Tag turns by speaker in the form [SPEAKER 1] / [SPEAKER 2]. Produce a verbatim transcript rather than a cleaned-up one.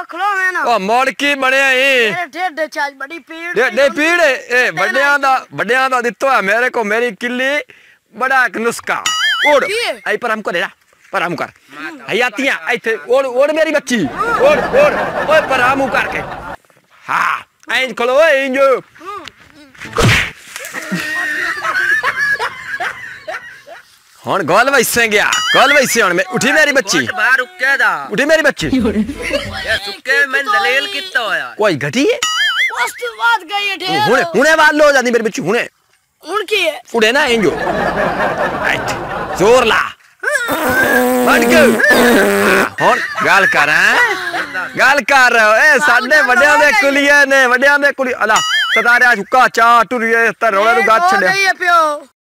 [SPEAKER 1] खलो है ना
[SPEAKER 2] ओ मोड़ की बनया ए
[SPEAKER 1] मेरे ढेड चाज बड़ी पीड़
[SPEAKER 2] दे दे पीड़ ए बड़ियां दा बड़ियां दा दित्तो है मेरे को मेरी किल्ली बड़ा एक नुस्खा ओड़ आई पर हमको दे पर हम कर हयातियां ऐथे ओड़ ओड़ मेरी बच्ची ओड़ ओड़ ओए पर हम करके हां ऐं खलो ए इंजो हन गोल वैसे गया गोल वैसे हन मैं उठी मेरी बच्ची
[SPEAKER 3] बाहर रुके दा
[SPEAKER 2] उठी मेरी बच्ची
[SPEAKER 3] ये सुके में दलील कितना होया
[SPEAKER 2] कोई घटी है
[SPEAKER 1] उसकी बात गई है ढेर
[SPEAKER 2] हुने हुने वाल लो जानी मेरी बच्ची हुने
[SPEAKER 1] उनकी है
[SPEAKER 2] उड़े ना इंजो जोर ला बढ़ के हन गाल कर हैं गाल कर ए साडे वड्डियां दे कुलिये ने वड्डियां दे कुली अला सतारे हुक्का चा टुरिए ते रोले नु गाछ छड़े
[SPEAKER 1] पियो